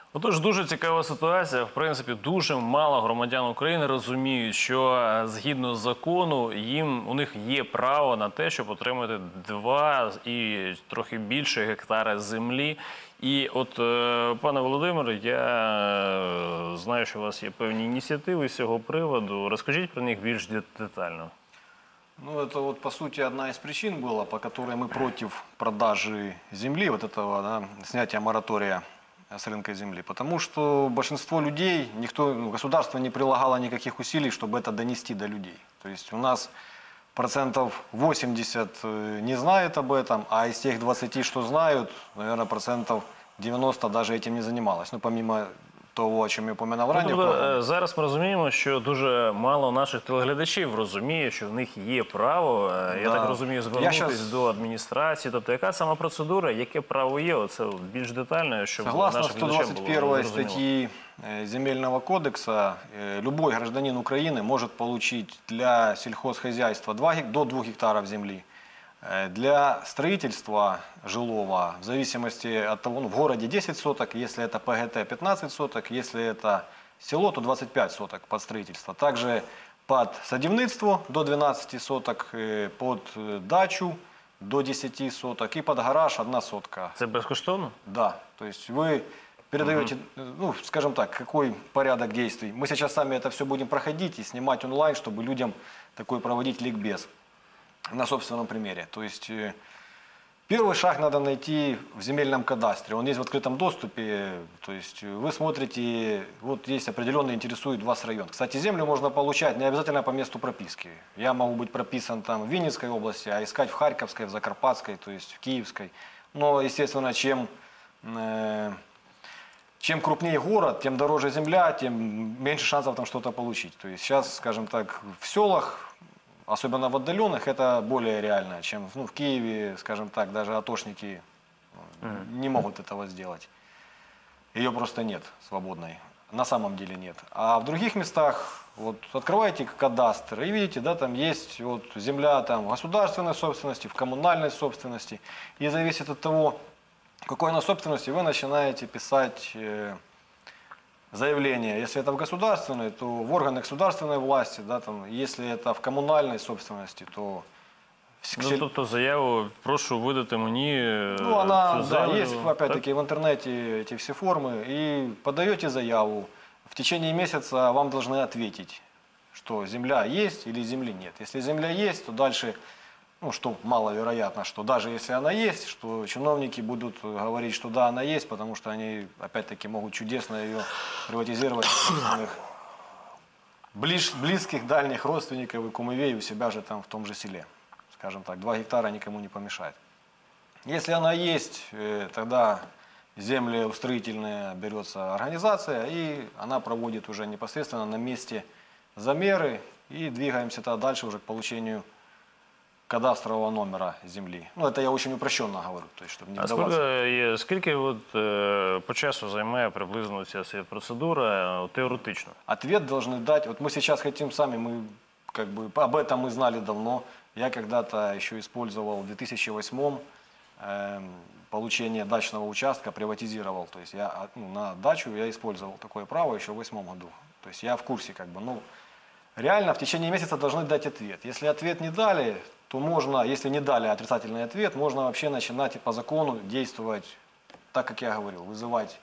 Отож, дуже цікава ситуація. В принципі, дуже мало громадян України розуміють, що згідно закону у них є право на те, щоб отримати 2 і трохи більше гектари землі. І от, пане Володимире, я знаю, що у вас є певні ініціативи з цього приводу. Розкажіть про них більш детально. Ну, это вот, по сути, одна из причин была, по которой мы против продажи земли, вот этого, да, снятия моратория с рынка земли. Потому что большинство людей, государство не прилагало никаких усилий, чтобы это донести до людей. То есть у нас процентов 80 не знает об этом, а из тех 20, что знают, наверное, процентов 90 даже этим не занималось. Ну, помимо того, о чому я упоминав раніше. Тобто, зараз ми розуміємо, що дуже мало наших телеглядачів розуміє, що в них є право, я так розумію, звернутися до адміністрації. Тобто, яка сама процедура, яке право є? Оце більш детально, щоб согласно нашим глядачам було 121 зрозуміло. статьи Земельного кодекса, любой гражданин Украины может получить для сельхозхозяйства до 2 гектаров земли. Для строительства жилого, в зависимости от того, в городе 10 соток, если это ПГТ 15 соток, если это село, то 25 соток под строительство. Также под садівництво до 12 соток, под дачу до 10 соток и под гараж 1 сотка. Це безкоштовно? Да, то есть вы передаете, ну, скажем так, какой порядок действий. Мы сейчас сами это все будем проходить и снимать онлайн, чтобы людям такой проводить ликбез на собственном примере. То есть первый шаг надо найти в земельном кадастре. Он есть в открытом доступе. То есть вы смотрите, вот есть определенный интересует вас район. Кстати, землю можно получать не обязательно по месту прописки. Я могу быть прописан там в Винницкой области, а искать в Харьковской, в Закарпатской, то есть в Киевской. Но, естественно, чем крупнее город, тем дороже земля, тем меньше шансов там что-то получить. То есть сейчас, скажем так, в селах, особенно в отдаленных, это более реально, чем в Киеве, скажем так, даже атошники не могут этого сделать. Ее просто нет свободной. На самом деле нет. А в других местах, вот открываете кадастр и видите, да, там есть вот земля там, в государственной собственности, в коммунальной собственности. И зависит от того, какой она собственности, вы начинаете писать заявление. Если это в государственной, то в органах государственной власти, да, там, если это в коммунальной собственности, то... Ну, тобто заяву, прошу видати мені ну, она, цю землю. Да, есть, опять-таки, в интернете эти все формы, и подаете заяву, в течение месяца вам должны ответить, что земля есть или земли нет. Если земля есть, то дальше, ну, что маловероятно, что даже если она есть, что чиновники будут говорить, что да, она есть, потому что они, опять-таки, могут чудесно ее приватизировать собственных близких, дальних родственников и кумовей у себя же там в том же селе. Скажем так, 2 гектара никому не помешает. Если она есть, тогда землеустроительная берется организация, и она проводит уже непосредственно на месте замеры, и двигаемся тогда дальше уже к получению кадастрового номера земли. Ну, это я очень упрощенно говорю, то есть, чтобы не вдаваться. Скільки по часу займає приблизно ця процедура теоретично? Ответ должны дать, вот мы сейчас хотим сами, мы как бы об этом мы знали давно. Я когда-то еще использовал в 2008 получение дачного участка, приватизировал. То есть я на дачу я использовал такое право еще в 2008 году. То есть я в курсе как бы, ну, реально в течение месяца должны дать ответ. Если ответ не дали, то можно, если не дали отрицательный ответ, можно вообще начинать по закону действовать, так как я говорил, вызывать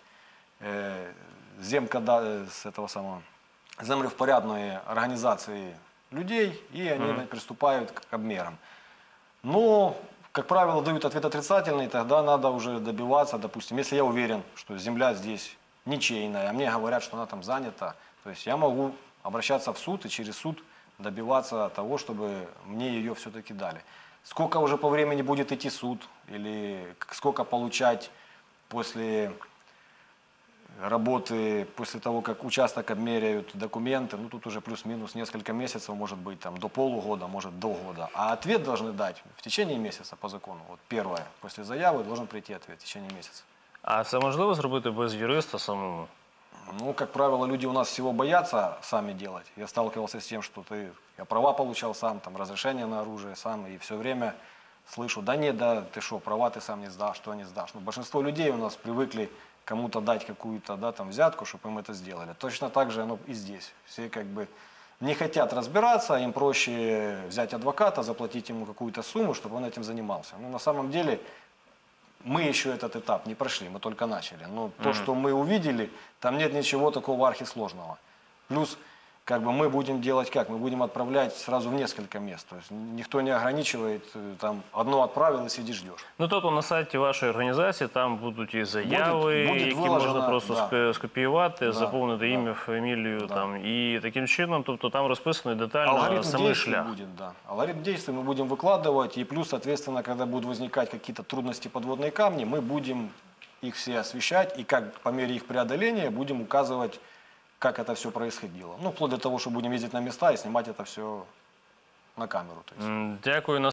землевпорядные организации людей, и они приступают к обмерам. Но, как правило, дают ответ отрицательный, тогда надо уже добиваться, допустим, если я уверен, что земля здесь ничейная, а мне говорят, что она там занята, то есть я могу обращаться в суд и через суд добиваться того, чтобы мне ее все-таки дали. Сколько уже по времени будет идти суд, или сколько получать после работы, после того, как участок обмеряют документы, ну тут уже плюс-минус несколько месяцев, может быть, там, до полугода, может, до года. А ответ должны дать в течение месяца по закону. Вот первое, после заявы должен прийти ответ в течение месяца. А це можливо зробити без юриста самому? Ну, как правило, люди у нас всего боятся сами делать. Я сталкивался с тем, что я права получал сам, там, разрешение на оружие сам, и все время слышу, да нет, да ты что, права ты сам не сдашь, что не сдашь. Ну, большинство людей у нас привыкли кому-то дать какую-то, да, там, взятку, чтобы им это сделали. Точно так же оно и здесь. Все как бы не хотят разбираться, им проще взять адвоката, заплатить ему какую-то сумму, чтобы он этим занимался. Ну, на самом деле, мы еще этот этап не прошли, мы только начали. Но то, что мы увидели, там нет ничего такого архисложного. Плюс, как бы мы будем делать как? Мы будем отправлять сразу в несколько мест. То есть никто не ограничивает, там, одно отправил и сиди ждешь. Ну, тобто на сайті вашої організації там будуть і заяви, Буде які виложено, можна просто да. скопіювати, Да, заповнити да. ім'я, фамілію, Да. там, і таким чином, тобто там розписано детально Алгоритм самий действий шлях. будет, да. Алгоритм действий мы будем выкладывать, и плюс, соответственно, когда будут возникать какие-то трудности, подводные камни, мы будем их все освещать, и как по мере их преодоления будем указывать, как это все происходило. Ну, вплоть до того, что будем ездить на места и снимать это все на камеру. То есть. Дякую.